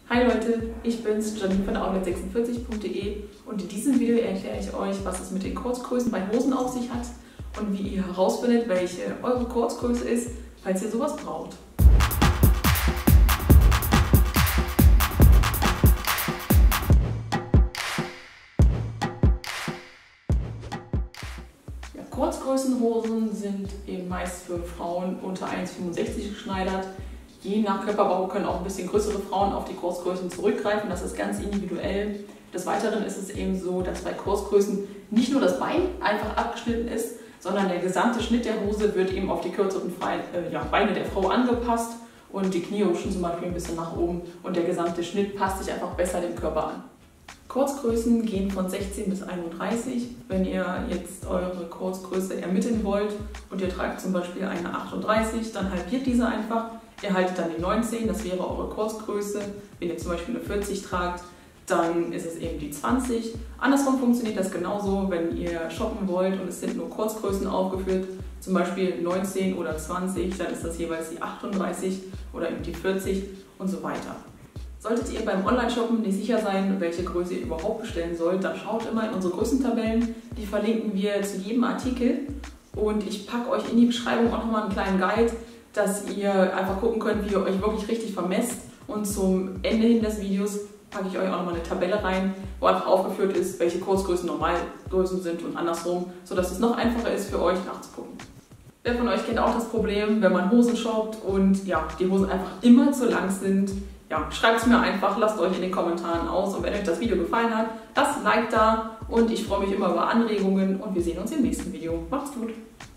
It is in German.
Hi Leute, ich bin's, Janine von outlet46.de und in diesem Video erkläre ich euch, was es mit den Kurzgrößen bei Hosen auf sich hat und wie ihr herausfindet, welche eure Kurzgröße ist, falls ihr sowas braucht. Ja, Kurzgrößenhosen sind eben meist für Frauen unter 1,65 geschneidert. Je nach Körperbau können auch ein bisschen größere Frauen auf die Kurzgrößen zurückgreifen, das ist ganz individuell. Des Weiteren ist es eben so, dass bei Kurzgrößen nicht nur das Bein einfach abgeschnitten ist, sondern der gesamte Schnitt der Hose wird eben auf die kürzeren Beine der Frau angepasst und die Knie rutschen zum Beispiel ein bisschen nach oben und der gesamte Schnitt passt sich einfach besser dem Körper an. Kurzgrößen gehen von 16 bis 31. Wenn ihr jetzt eure Kurzgröße ermitteln wollt und ihr tragt zum Beispiel eine 38, dann halbiert diese einfach. Ihr haltet dann die 19, das wäre eure Kurzgröße. Wenn ihr zum Beispiel eine 40 tragt, dann ist es eben die 20. Andersrum funktioniert das genauso, wenn ihr shoppen wollt und es sind nur Kurzgrößen aufgeführt, zum Beispiel 19 oder 20, dann ist das jeweils die 38 oder eben die 40 und so weiter. Solltet ihr beim Online-Shoppen nicht sicher sein, welche Größe ihr überhaupt bestellen sollt, dann schaut immer in unsere Größentabellen. Die verlinken wir zu jedem Artikel und ich packe euch in die Beschreibung auch nochmal einen kleinen Guide, dass ihr einfach gucken könnt, wie ihr euch wirklich richtig vermesst. Und zum Ende hin des Videos packe ich euch auch nochmal eine Tabelle rein, wo einfach aufgeführt ist, welche Kurzgrößen Normalgrößen sind und andersrum, sodass es noch einfacher ist für euch nachzugucken. Wer von euch kennt auch das Problem, wenn man Hosen shoppt und ja, die Hosen einfach immer zu lang sind? Ja, schreibt es mir einfach, lasst euch in den Kommentaren aus und wenn euch das Video gefallen hat, lasst ein Like da und ich freue mich immer über Anregungen und wir sehen uns im nächsten Video. Macht's gut!